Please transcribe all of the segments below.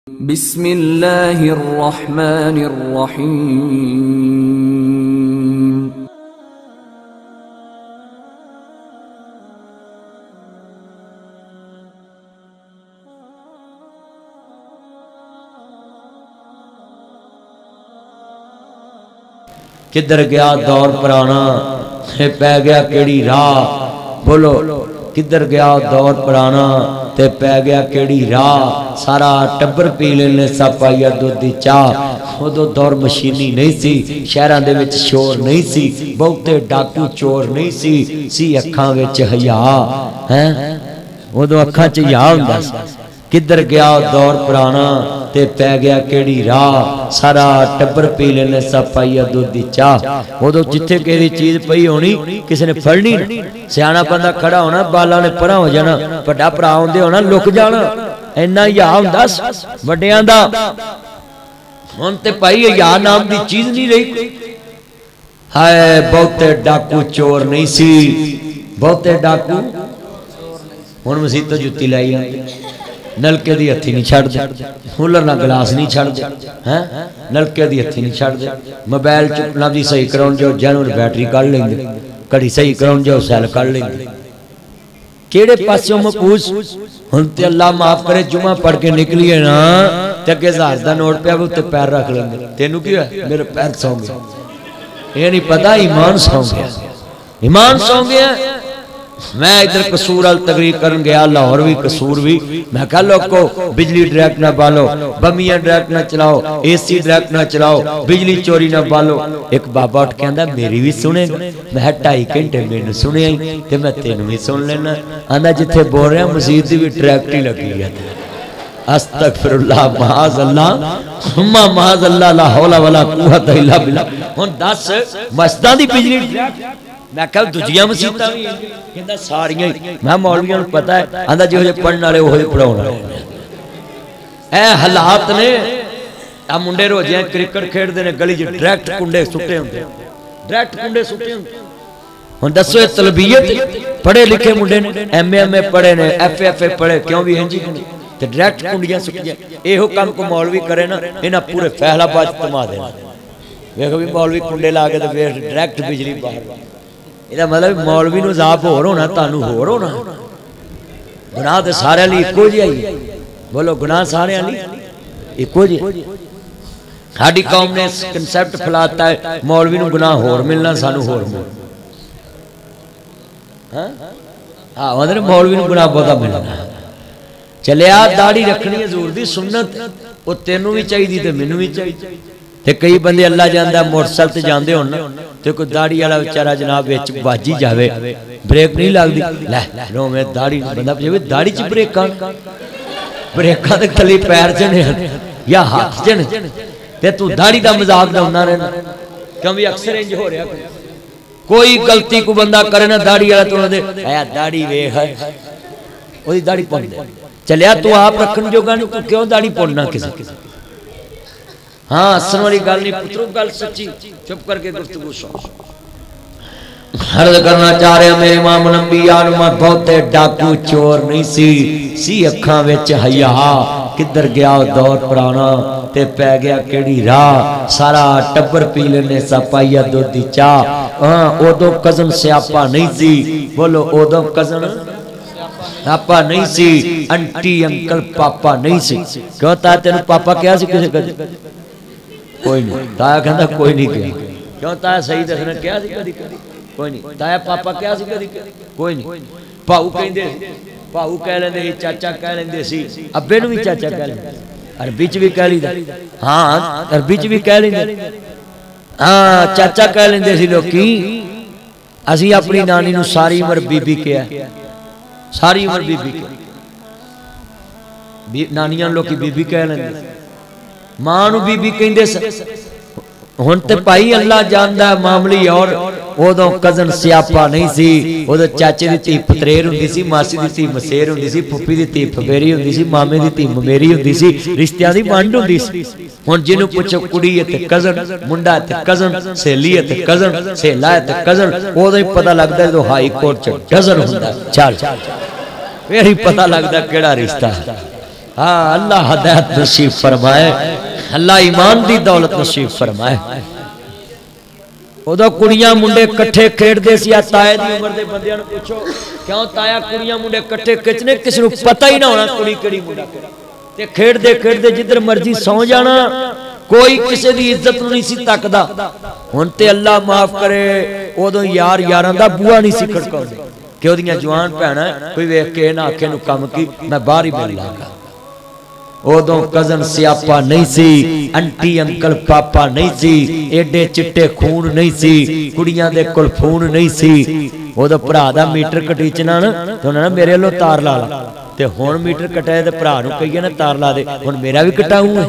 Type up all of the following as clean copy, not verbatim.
बिस्मिल्लाहिर्रहमानिर्रहीम। किधर गया दौर पुराना ते पै गया केड़ी राह। बोलो किधर गया दौर पुराना ते पै गया केड़ी राह। सारा टब्बर पी लेने सापाइया दुध दी चाह। उदों दौर मशीनी नहीं सी, शहरां दे विच शोर नहीं सी, बहुते डाकू चोर नहीं सी अखां विच हया है। उदों अखां च हया हुंदा सी। किधर गया दौर पुराना ते पै गया केड़ी राह। सारा टब्बर पी लेने सापाइया दुध दी चाह। उदों जिथे किसी चीज पई होनी किसी ने फड़नी, सियाना बंदा खड़ा होना, बाला ने परा हो जाना, वड्डा भरा आउंदे होना लुक जाना। इन्ना हया हुंदा वड्डियां दा। हुण ते भाई हया नाम दी चीज नहीं रही। हाय बहुते डाकू चोर नहीं सी, बहुते डाकू। हुण मसीत तो जुत्ती लाई आंदे, नलके दी हत्थी नहीं छड्डदे, कूलर ना गिलास नहीं छड्डदे हैं, नलके दी हत्थी नहीं छड्डदे। मोबाइल चुकना दी सही कराउण जो जैनून बैटरी कढ लैंदे, घड़ी सही कराउण जो सैल कढ लैंदे। केड़े पासों मपूस। हुण ते अल्लाह माफ करे जुमा पढ़ के निकलीए ना ते अगे 1000 दा नोट पिया उत्ते पैर रख लेंदे। तेनू की होया? मेरे पैर सौ गए। ये नहीं पता ईमान सौ गया, ईमान सौ गया। मैं इधर कसूर अल तकरीर करन गया, लाहौर भी कसूर भी। मैं कहा लोगों बिजली डायरेक्ट ना बालो, बमियां डायरेक्ट ना चलाओ, एसी डायरेक्ट ना चलाओ, बिजली चोरी ना बालो। एक बाबा उठ के आंदा मेरी भी सुनेगा। मैं 2.5 घंटे मैनू सुनिया ही ते मैं तेनू भी सुन लेना। आंदा जिथे बोल रहा मस्जिद दी भी डायरेक्ट ही लगी है। अस्तगफिरुल्लाह माअज़ल्लाह हुम्मा माअज़ल्लाह ला हौला वला कुव्वता इल्ला बिल्लाह। हुण दस मस्जिदां दी बिजली डायरेक्ट। मैं कहा दूजियां मसीतां भी कहंदा सारियां ही। मैं मौलवियां नूं पता है, आंदा जिहो जे पढ़न वाले ओहो पढ़ाउण वाले। ए हालात ने। आ मुंडे रोजियां क्रिकेट खेडदे ने गली च डायरेक्ट कुंडे सुट्टे हुंदे, डायरेक्ट कुंडे सुट्टे हुंदे। हुण दसो ये तलबीयत पढ़े लिखे मुंडे ने, MA पढ़े ने, FA पढ़े, क्यों भी इंज ही ते डायरेक्ट कुंडियां सुट्टियां। इहो काम को मौलवी करे ना, इन्हां पूरे फैसलाबाद घुमा देना। देखो भी मौलवी कुंडे ला के डायरेक्ट बिजली बाहर। ਇਹਦਾ मतलब मौलवी ਨੂੰ ਜ਼ਾਬ ਹੋਰ ਹੋਣਾ, ਤੁਹਾਨੂੰ ਹੋਰ ਹੋਣਾ। गुनाह तो सारे लिए इको जिहा ही है। बोलो गुनाह सारे लिए इको जिहा। साडी कौम ने कंसैप्ट फैलाता है मौलवी ਨੂੰ गुनाह होर मिलना, सानू होर मिलना। हाँ मतलब मौलवी ਨੂੰ गुनाह बहुता मिलना। चलिया दाढ़ी रखनी हजूर दी सुन्नत, वो तेनू भी चाहिए ते मैनू भी चाहिए। ते कई बंदे अल्लाह जानदा मोटरसाइकिल ते जांदे होण ते कोई दाढ़ी वाला बेचारा जनाब विच बाजी जावे, ब्रेक नहीं लगदी। लै रोवे दाढ़ी बंदा पुछे दाढ़ी च ब्रेकां, ब्रेकां ते थल्ले पैर च ने या हाथ च ने ते तू दाढ़ी दा मजाक उड़ाउंदा रहना। क्यों भी अक्सर इंज हो रहा। कोई गलती को बंदा करे ना दाढ़ी वाला तो दे ए दाढ़ी वेख ओदी दाढ़ी पुन दे। चलिया तू आप रखन जोगा नहीं, तू क्यों दाढ़ी पुनना किसी। हाँ हसन वाली गल नहीं पुत्रो, गल सच्ची। चुप करके गुफ्तगू सुन। अर्ज करना चाह रहे मेरे इमाम अंबिया में बहुते डाकू चोर नहीं सी अखां विच हया। किधर गया दौर पुराना ते पै गया केड़ी राह। सारा टब्बर पी लेने सापाइया दुध दी चाह। हाँ उदों कजन स्यापा नहीं सी। बोलो उदों कजन पापा नहीं सी, आंटी अंकल पापा नहीं सी। क्यों ता तेन पापा क्या सी किसी कदे? कोई नहीं। ताया कहता कोई नहीं किया। क्यों ताया सही दसना क्या सी कदी? कोई नहीं। ताया पापा क्या सी कदी? कोई नहीं। भाऊ कहंदे, भाऊ कह लेंदे सी, चाचा कह लेंदे सी, अब्बे नूं भी चाचा कह लेंदे, अरबी च भी कह लईदा। हाँ अरबी च भी कह लेंदे। हाँ चाचा कह लेंदे सी लोकी। असीं अपनी नानी नूं सारी उम्र बीबी कहा, सारी उम्र बीबी कहा। नानियां लोकी बीबी कह लेंदे, मां नूं बीबी कहंदे। हुण ते भाई अल्लाह जानदा मामली। और उदों कजन स्यापा नहीं सी। उदों चाचे दी धी पतरेर हुंदी सी, मासी दी धी मसेर हुंदी सी, फुफी दी धी फवेरी हुंदी सी, मामे दी धी ममेरी हुंदी सी, रिश्तियां दी वंड हुंदी सी। हुण जिन्नू पुछो कुड़ी है ते कजन, मुंडा है ते कजन, सहेली है ते कजन, सहेला है ते कजन। उदों ही पता लगदा जदों हाई कोर्ट च डजन हुंदा। चल फिर ही पता लगदा केड़ा रिश्ता है। हाँ अल्लाह हदायत नसीब फरमाए, अल्लाह ईमान दी दौलत नसीब फरमाए। उदो कुड़ियां मुंडे कट्ठे खेडदे सी। ताए दी उम्र दे बंदियां नूं पुछो क्यों ताया कुड़ियां मुंडे कट्ठे खिचने, किसी नूं पता ही ना होना कुड़ी केड़ी मुंडा ते खेडदे खेडदे जिधर मर्जी सौ जाना, कोई किसी दी इज्जत नहीं सी तकदा। हुण ते अल्लाह माफ करे उदों यार यारां दा बूहा नहीं सी खड़काउंदे कि ओदियां जवान भैणां कोई वेख के ना आखे नूं कम की मैं बाहर ही मिल लांगा। उदों कजन सियापा नहीं सी, आंटी अंकल पापा नहीं सी, एडे चिट्टे खून नहीं सी, कुड़ियां दे कोल फोन नहीं सी। उदों भरा दा मीटर कटीचना ना तो ना मेरे लो तार ला ला, ते हुण मीटर कटाए ते भरा नूं कहिए ना तार ला दे, हुण मेरा भी कटाऊंगा।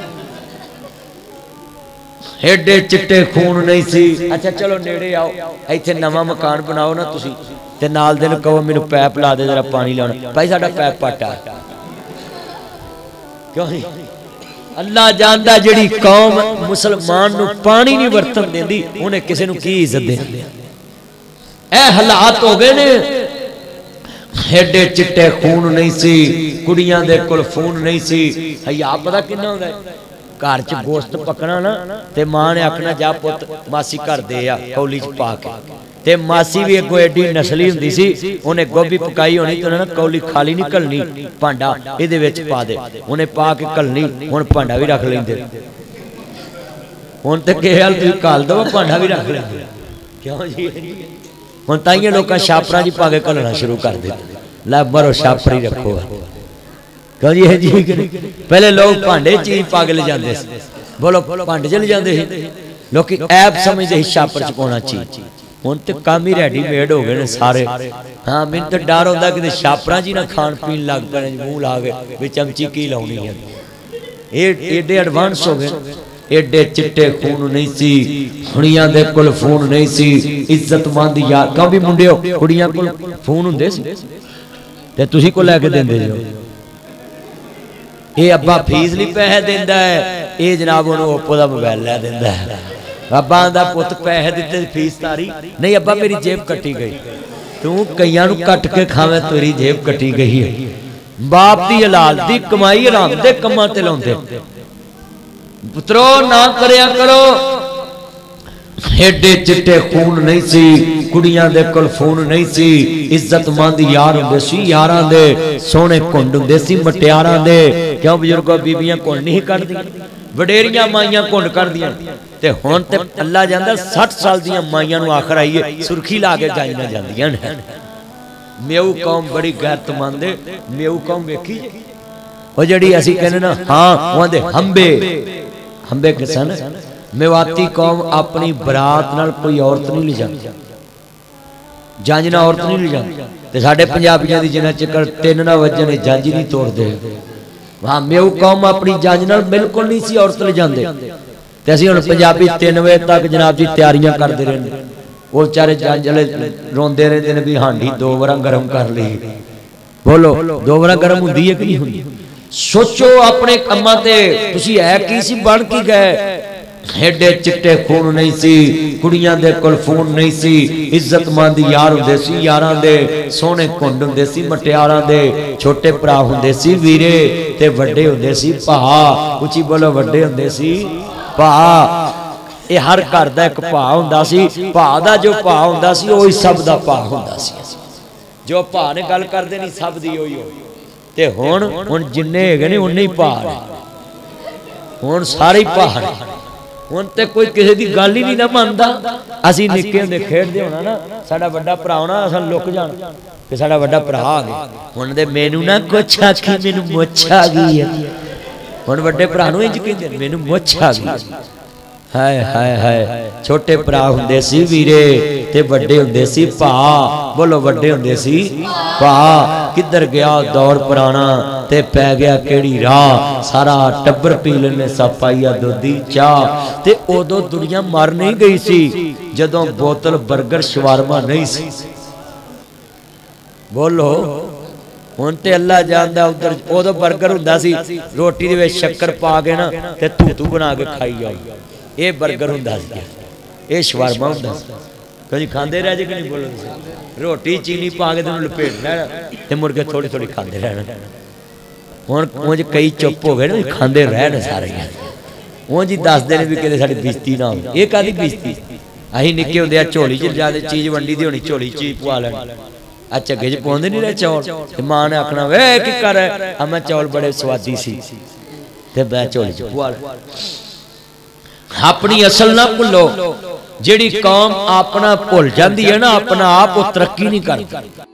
एडे चिट्टे खून नहीं सी। अच्छा चलो नेड़े आओ, इत्थे नवां मकान बनाओ ना तुसी ते नाल दे नूं कहो मैनूं पैप ला दे जरा पानी लाउणा, भाई साडा पैप पाटा। क्यों अल्लाह जानदा जिहड़ी कौम मुसलमान नूं पानी नहीं वरतन देंदी उन्हें किसी नूं की इज्जत देनी। ए हालात हो गए ने, एडे चिट्टे खून नहीं सी, कुड़ियां दे कोल फोन नहीं सी। हया पता किन्ना हुंदा है, घर च गोश्त पकना ना ते मां ने आखना जा पुत मासी घर दे आ कौली च पा के, ते मासी भी अगों एडी नस्ली हुंदी सी, उन्हें गोभी पकाई होनी तो ना कौली खाली नहीं घलनी, भांडा इहदे विच पा दे, उन्हें पा के घलनी, हुण भांडा भी रख लैंदे। हुण ते किहे हाल तुसीं घल दो भांडा भी रख लैंदे। क्यों जी हुण ताइयों लोकां छापरां च पा के घलना शुरू कर दित्ता, लै मरो छापर ही रखो। क्यों जी है जी पहले लोग भांडे चीज पा के ले जाते, बोलो भांडे च ले जाते लोग ऐप समझते ही छापर च पाउणा चीज। हुण ते काम ही रेडीमेड हो गए ने सारे। हाँ मैनूं तो डर होंदा कि छापरां च ही ना खाण पीण लग पैण मूँह ला के भी चमची की लाउणी है। ये एडे एडवांस हो गए, एडे चिट्टे खून नहीं सी, कुड़ियां दे कोल फोन नहीं सी, इज्जतमंद यार क्यों भी मुंडियो कुड़ियां कोल फोन हुंदे सी ते तुसीं को लैके देंदे जो। ये अब्बा फीस नहीं पैसे देंदा है, ये जनाब उन्होंने ओप्पो का मोबाइल लै देंदा है। अब्बा आंदा पुत पैसे दिते फीस तारी नहीं, अब्बा मेरी जेब कटी गई। तू कईयां नूं कट के खावे तेरी जेब कटी गई है। बाप दी हलाल दी कमाई हराम दे कम्मां ते लाउंदे। पुत्रो ना करया करो। एडे चिट्टे खून नहीं सी, कुड़ियां दे कोल फोन नहीं सी, इज्जतमंद यार हुंदे सी, यारां दे सोहणे घुंड हुंदे सी मटियारां दे। क्यों बजुर्गो बीबियां घुंड नहीं कढदियां, वडेरियां माइयां घुंड कढदियां। ते हुण ते अल्लाह जानदा 60 साल दियां माइयां नूं आखर आईए सुर्खी ला के जाईना जांदियां ने। मेऊ कौम बड़ी गैरतमंद है। मेऊ कौम वेखी ओ जिहड़ी असीं कहने ना हां ओंदे हंबे हंबे किसन मेवाती कौम अपनी बरात नाल कोई औरत नहीं ले जाती, जंज ना औरत नहीं ले जाती। ते साडे पंजाबियां दी जिन्ना चिकर 3 ना वजन जंज नहीं तोड़दे। वहां मेऊ कौम अपनी जंज नाल बिल्कुल नहीं सी औरत ले जांदे। ते असीं हुण पंजाबी 3 बजे तक जनाब जी तैयारियां करदे रहंदे। वो बेचारे जंज वाले रोंदे रहंदे ने भी हांडी 2 वार गर्म कर ली। बोलो 2 वार गर्म हुंदी है कि नहीं हुंदी? सोचो अपने कम्मां ते तुसीं है की सी बण के गए। एडे चिट्टे खून नहीं सी, कुड़ियां दे कोल फोन नहीं सी, इज्जतमंद यार हुंदे सी, यारां दे सोहणे घुंड हुंदे सी, मटियारां दे छोटे भरा हुंदे सी वीरे, ते वड्डे हुंदे सी भा। उची बोलो वड्डे हुंदे सी भा। ये हर घर दा एक भा हुंदा सी। भा दा जो भा हुंदा सी ओही सब दा भा हुंदा सी। जो भा ने गल करदे नहीं सब दी ओही हो। ते हुण जिन्ने हैगे ने उन्ने ही भा ने, हुण सारे ही भा ने। हुण ते कोई किसी दी गल ही नहीं ना मनदा। असीं निक्के हुंदे खेडदे होना ना, साडा वड्डा भरा होना, असां लुक जाना कि साडा वड्डा भरा आ गया। हुण दे मैनू ना कुछ आखी मैनू मुछ आ गई है। हुण वड्डे भरा नूं इंज कहंदे मैनू मुछ आ गई। हाय हाय हाय छोटे भरा हुंदे सी वीरे ते वड्डे हुंदे सी भा। बोलो वड्डे हुंदे सी भा। किधर गया दौर पुराना ते पै गया केड़ी राह। सारा टब्बर पी लेने सा पाइया दुधी चाह। ते उदों दुनिया मर नहीं गई सी जदों बोतल बर्गर शवारमा नहीं सी। बोलो हुण ते अल्लाह जानदा उधर उदों बर्गर हुंदा सी रोटी दे विच शक्कर पा के ना ते तू बना के खाई जाओ। ये बर्गर हुंदा सी, ये शवारमा हुंदा सी। कभी खाते रह जे कि नहीं? बोलो रोटी चीनी पा के तेन लपेटना ते मुड़ के थोड़ी थोड़ी खाते रहना। हुण उंज कई चुप हो गए ना, खांदे रहन सारे उंज ही दसदे ने भी किते साडी बेइज्जती ना हो। ये कादी बेइज्जती? असीं निक्के हुंदे झोली च जाके चीज़ वंडी दी होनी, झोली च पवा लैनी, झग्गे च पाउंदे नहीं रहे चौल, ते मां ने आखना वे की कर, मैं चौल बड़े स्वादी सी ते मैं झोली च पवा लै। अपनी असल ना भुलो, जिहड़ी कौम अपना भुल जाती है ना अपना आप, वो तरक्की नहीं करती।